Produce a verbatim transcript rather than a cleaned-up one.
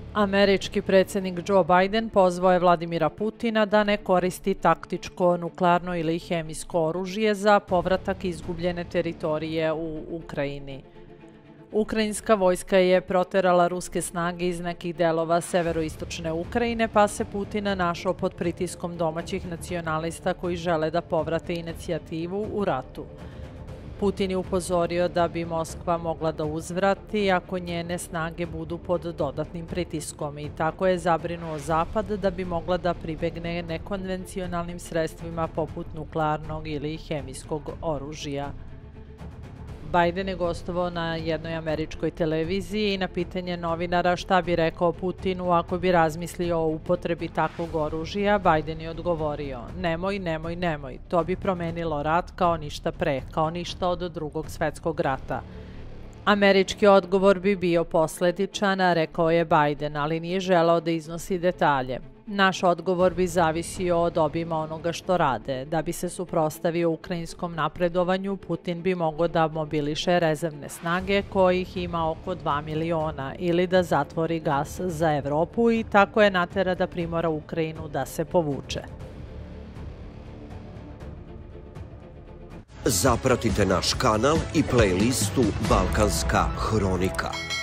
Američki predsjednik Joe Biden pozvao je Vladimira Putina da ne koristi taktičko, nuklearno ili hemijsko oružje za povratak izgubljene teritorije u Ukrajini. Ukrajinska vojska je proterala ruske snage iz nekih delova severoistočne Ukrajine, pa se Putin našao pod pritiskom domaćih nacionalista koji žele da povrate inicijativu u ratu. Putin je upozorio da bi Moskva mogla da uzvrati ako njene snage budu pod dodatnim pritiskom i tako je zabrinuo Zapad da bi mogla da pribegne nekonvencionalnim sredstvima poput nuklearnog ili hemijskog oružja. Biden je gostovao na jednoj američkoj televiziji i na pitanje novinara šta bi rekao Putinu ako bi razmislio o upotrebi takvog oružja, Biden je odgovorio: nemoj, nemoj, nemoj, to bi promenilo rat kao ništa pre, kao ništa od drugog svetskog rata. Američki odgovor bi bio posledičan, rekao je Biden, ali nije želeo da iznosi detalje. Naš odgovor bi zavisio od obima onoga što rade. Da bi se suprotstavio ukrajinskom napredovanju, Putin bi mogao da mobiliše rezervne snage kojih ima oko dva miliona ili da zatvori gas za Evropu i tako je natera da primora Ukrajinu da se povuče. Zapratite naš kanal i playlistu Balkanska hronika.